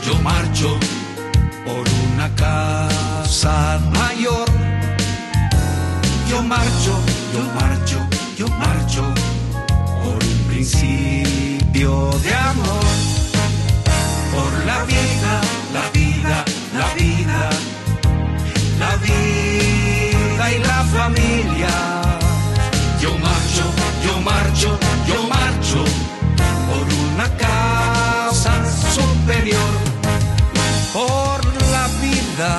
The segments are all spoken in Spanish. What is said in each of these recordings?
yo marcho por una causa mayor. Yo marcho, yo marcho, yo marcho por un principio de amor. Por la vida, la vida, la vida, la vida y la familia. Yo marcho, yo marcho, yo marcho por una causa superior. Por la vida,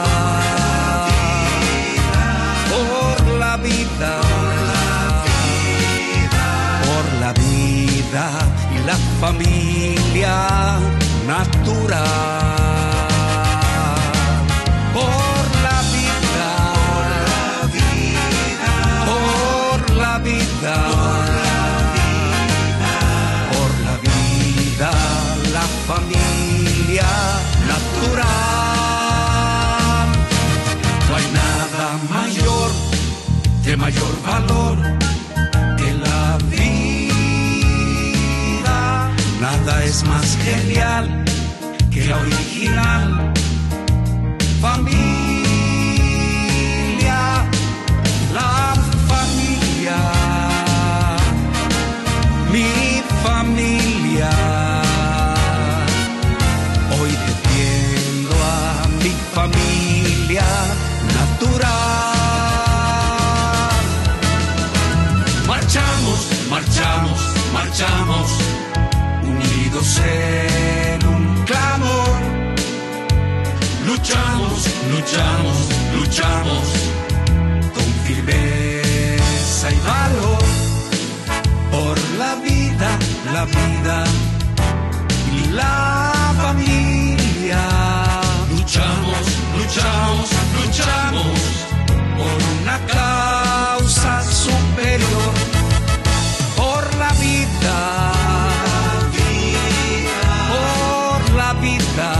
por la vida, por la vida y la familia natural. Por la vida, por la vida, por la vida, la familia natural. No hay nada mayor, de mayor valor que la vida. Nada es más genial que la original familia. La familia, mi familia. Hoy defiendo a mi familia natural. Marchamos, marchamos, marchamos, unidos en un clamor. Luchamos, luchamos, luchamos con firmeza y valor. Por la vida, la vida y la familia. Luchamos, luchamos, luchamos por una causa superior. Por la vida, por la vida,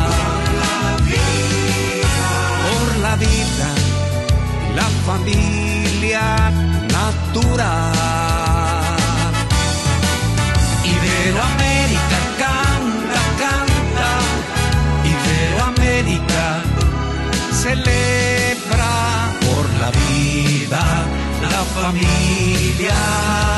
por la vida y la familia natural. Iberoamérica canta, canta, Iberoamérica celebra por la vida, la familia.